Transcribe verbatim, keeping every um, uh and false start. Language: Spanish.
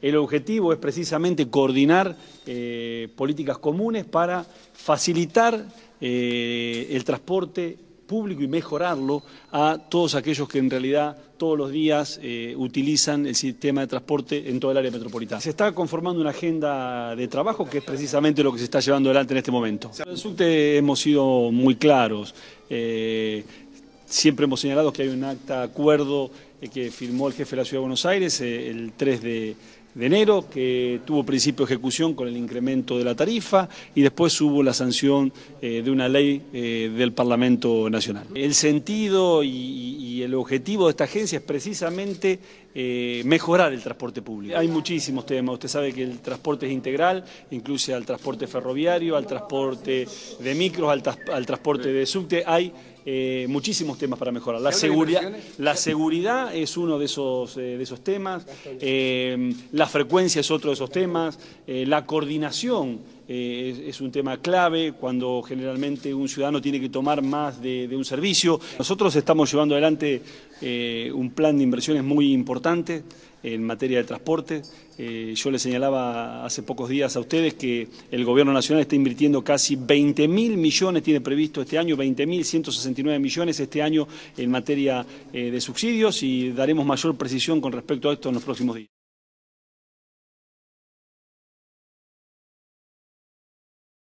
El objetivo es precisamente coordinar eh, políticas comunes para facilitar eh, el transporte público y mejorarlo a todos aquellos que en realidad todos los días eh, utilizan el sistema de transporte en toda el área metropolitana. Se está conformando una agenda de trabajo que es precisamente lo que se está llevando adelante en este momento. En el subte hemos sido muy claros. Eh, siempre hemos señalado que hay un acta de acuerdo eh, que firmó el jefe de la Ciudad de Buenos Aires eh, el tres de enero, que tuvo principio de ejecución con el incremento de la tarifa y después hubo la sanción eh, de una ley eh, del Parlamento Nacional. El sentido y, y el objetivo de esta agencia es precisamente eh, mejorar el transporte público. Hay muchísimos temas, usted sabe que el transporte es integral, incluye al transporte ferroviario, al transporte de micros, al, al transporte de subte, hay Eh, muchísimos temas para mejorar. La seguridad, la seguridad es uno de esos, eh, de esos temas, eh, la frecuencia es otro de esos temas, eh, la coordinación eh, es, es un tema clave cuando generalmente un ciudadano tiene que tomar más de, de un servicio. Nosotros estamos llevando adelante eh, un plan de inversiones muy importante en materia de transporte. Eh, yo les señalaba hace pocos días a ustedes que el Gobierno Nacional está invirtiendo casi veinte mil millones, tiene previsto este año, veinte mil ciento sesenta y nueve millones este año en materia eh, de subsidios y daremos mayor precisión con respecto a esto en los próximos días.